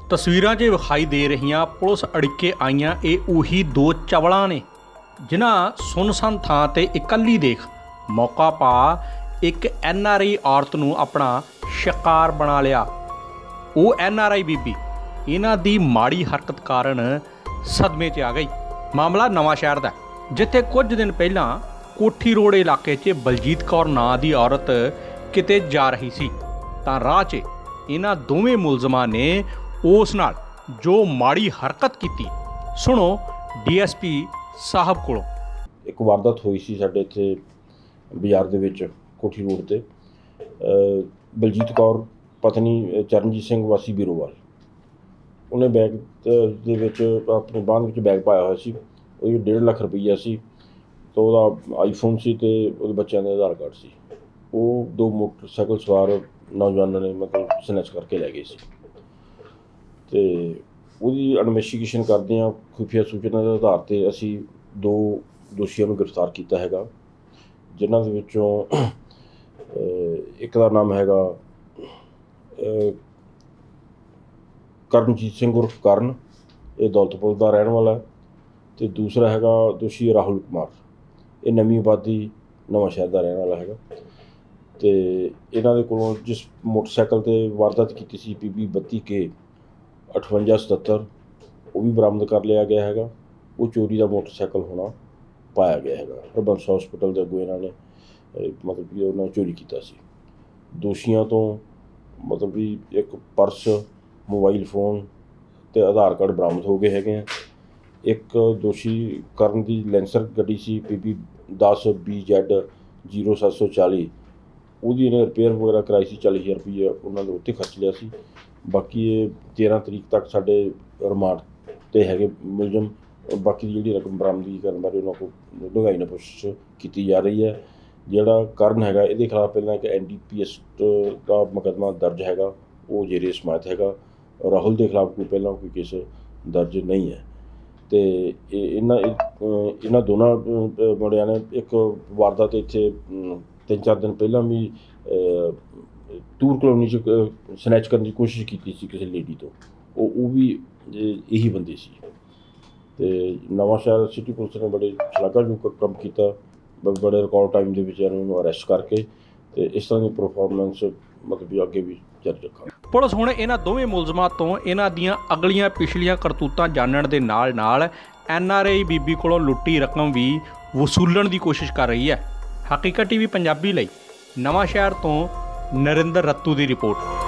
तस्वीरां 'ਚ ਵਿਖਾਈ ਦੇ ਰਹੀਆਂ ਪੁਲਿਸ ਅੜਿੱਕੇ ਆਈਆਂ ਇਹ ਉਹੀ ਦੋ ਚਵਲਾਂ ਨੇ ਜਿਨ੍ਹਾਂ ਸੁੰਨਸਾਨ ਥਾਂ ਤੇ ਇਕੱਲੀ ਦੇਖ ਮੌਕਾ ਪਾ ਇੱਕ NRI ਔਰਤ ਨੂੰ ਆਪਣਾ शिकार बना लिया। वो NRI बीबी इन्हां दी माड़ी हरकत कारण सदमे 'ਚ आ गई। मामला नवांशहर दा जिथे कुछ दिन पहलां कोठी रोड इलाके 'ਚ बलजीत कौर नां दी औरत किते जा रही सी तां राह 'ਚ इन्हां दोवें मुलजमां ने उस नाल जो माड़ी हरकत कीती सुनो DSP साहब कोलों। एक वारदात हुई सी साडे इत्थे बाजार दे विच कोठी रोड ते बलजीत कौर पत्नी चरणजीत सिंह वासी बीरोवाल उन्हें बैग दे विच अपने बांह विच बैग पाया हुआ सी। 1.5 लाख रुपया सी तो वह आईफोन सी ते उहदे बच्चों के आधार कार्ड सी। वो 2 मोटरसाइकिल सवार नौजवानों ने मतलब स्नैच करके लै गए सी ते उहदी इन्वेस्टिगेशन करदे हां खुफिया सूचना के आधार ते असीं 2 दोषियों को गिरफ्तार किया है जिन्हां दे विचों एक का नाम हैगा करनजीत सिंह उर्फ करण ये दौलतपुर का रहने वाला है तो दूसरा हैगा दोषी राहुल कुमार ये नवीं आबादी नवांशहर का रहने वाला हैगा। तो इन्हां दे कोलों जिस मोटरसाइकिल ते वारदात की सी PB 32K 5877 वो भी बरामद कर लिया गया हैगा। वो चोरी का मोटरसाइकिल होना पाया गया हैगा। हरबंस हॉस्पिटल के अगों इन्हां ने मतलब कि उन्होंने चोरी किया सी। दोषियों तो मतलब भी एक पर्स मोबाइल फोन ते आधार कार्ड बरामद हो गए हैं। एक दोषी करण की लैंसर गड्डी सी PB 10 BZ 0740 उसकी इन्हें रिपेयर वगैरह कराई सी 40,000 रुपये उन्होंने उत्ते खर्च लिया सी। बाकी ये 13 तरीक तक साढ़े रिमांड ते है मुलजम। बाकी जी रकम बरामदगी करने बारे उन्होंने को ढंगाई ने पुछताछ की जा रही है। जिहड़ा कारण हैगा इहदे खिलाफ पहला एक NDPS का मुकदमा दर्ज हैगा वो जेरे समात हैगा। राहुल के खिलाफ कोई पहला कोई केस दर्ज नहीं है। तो इन्हां दोनों मुंडियां ने एक वारदात इत्थे 3-4 दिन पहला भी टूर कलोनी स्नैच करने की कोशिश की किसी लेडी तो वो भी यही बंदे सी। तो नवांशहर सिटी पुलिस ने बड़े शलाघाजोग काम किया बड़े रिकॉर्ड टाइम के विचारों अरेस्ट करके तो इस तरह की परफॉर्मेंस मतलब अगे भी जारी रखा। पुलिस हुण इन्हां दोवें मुलजमां तो इन्हां दियां अगलियां पिछलियां करतूतां जानण दे नाल NRI बीबी कोलों लुट्टी रकम भी वसूलण की कोशिश कर रही है। हकीकत TV पंजाबी लई नवांशहर तो नरिंदर रत्तू की रिपोर्ट।